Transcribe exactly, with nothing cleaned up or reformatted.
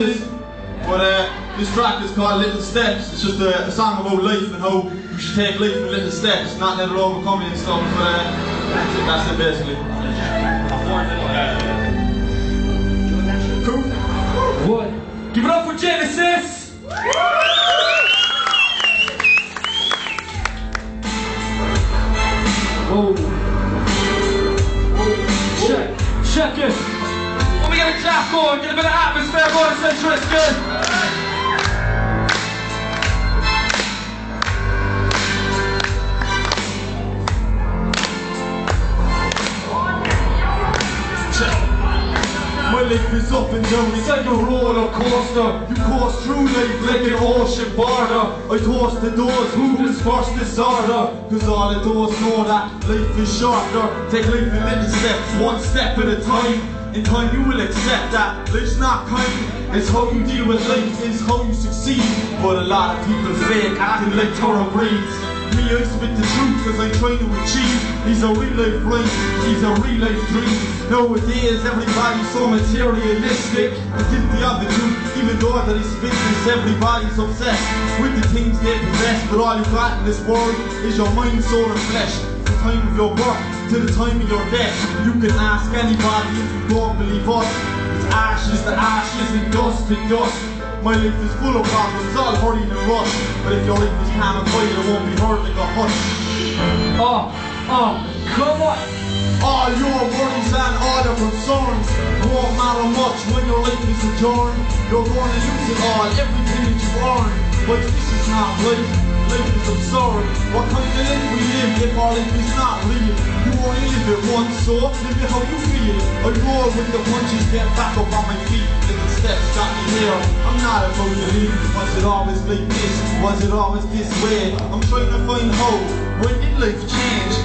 But uh, this track is called Little Steps. It's just a, a song about life and how you should take life in little steps, not let it overcome you and stuff. But uh, that's it, that's it basically. Cool. What? Give it up for Genesis! Whoa. Whoa. Check, check it. When we get a clap going, get a bit of atmosphere going, it's interesting. My life is up and down, it's like a roller coaster. You course through life like an ocean border. I toast to those who is first disorder, cause all of those know that life is shorter. Take life in little steps, one step at a time. In time you will accept that life's not kind. It's how you deal with life, it's how you succeed. But a lot of people fake, acting like thoroughbreds. Me, I spit the truth cause I'm trying to achieve. These are real life rhymes, these are real life dreams. Nowadays everybody's so materialistic and guilty of the truth. Even though that he spits this, everybody's obsessed with the things they possess. But all you got in this world is your mind, soul and flesh. From the time of your birth to the time of your death. You can ask anybody if you don't believe us. It's ashes to ashes and dust to dust. My life is full of problems, all hurried and rushed. But if your life is calm and quiet, it won't be heard like a hush. Oh, oh, come on! All your worries and all your concerns won't matter much when your life is adjourned. You're going to lose it all, everything that you earn. But this is not life, life is absurd. What kind of life we live if our life is not real? You only live it once, so live it how you feel. I roll with the punches, get back up on my feet. Little steps got me here, I'm not about to leave. Was it always like this? Was it always this way? I'm trying to find hope. When did life change?